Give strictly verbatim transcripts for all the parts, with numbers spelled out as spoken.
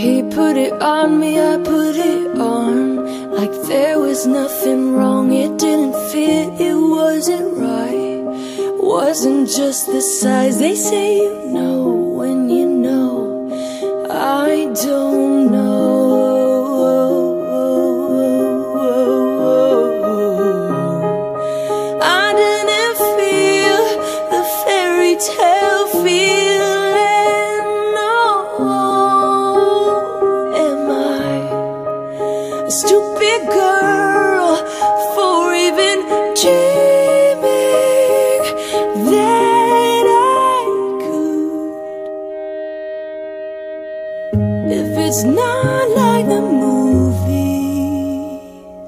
He put it on me, I put it on, like there was nothing wrong. It didn't fit, it wasn't right, wasn't just the size. They say you know when you know. I don't know. I didn't feel the fairy tale feeling, no. Am I a stupid girl for even dreaming that I could? If it's not like the movies,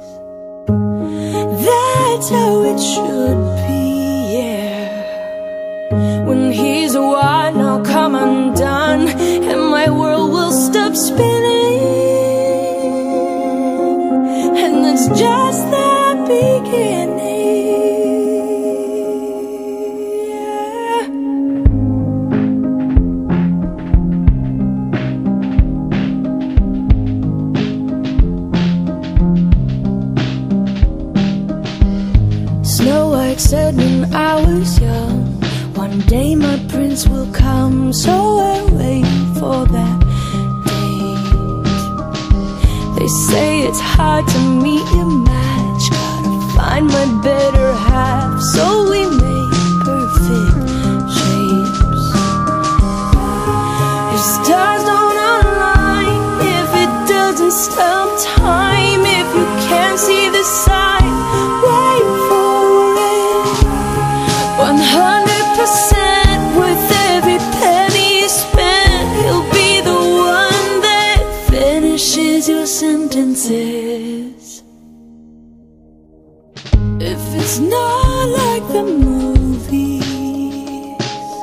that's how it should be, yeah. When he's a while, now come undone, and my world will stop spinning. And it's just the beginning, yeah. Snow White said when I was young, one day my prince will come. So I'll wait for that date. They say it's hard to meet your match, gotta find my better half, so we make perfect shapes. If stars don't align, if it doesn't stop time, if you can't see the sign, wait for it. One hundred percent with every penny you spend, he'll be the one that finishes your sentences. If it's not like the movies,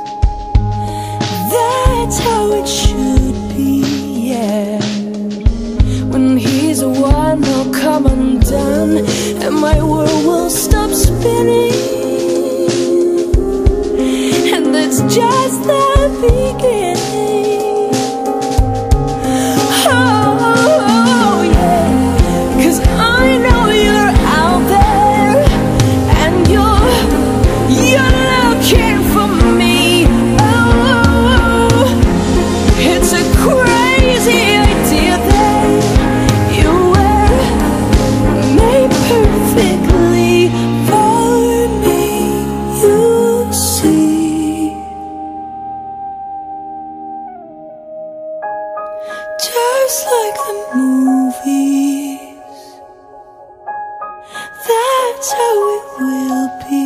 that's how it should be, yeah. When he's a one, he'll come undone, and my world will stop spinning. And it's just the beginning. Oh, yeah. 'Cause I know you're out there, and you're, you're looking for me. Oh, it's a crazy idea that you were made perfectly for me, you see. Just like the movies, that's how it will be.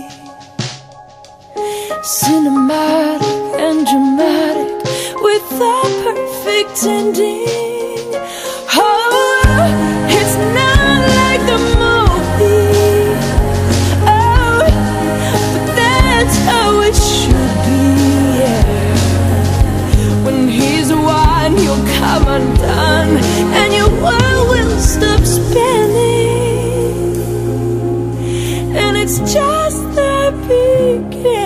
Cinematic and dramatic, with a perfect ending. Oh, it's not like the movies. Oh, but that's how it should be, yeah. When he's one, you'll come undone, and your world will stop spinning. And it's just the beginning.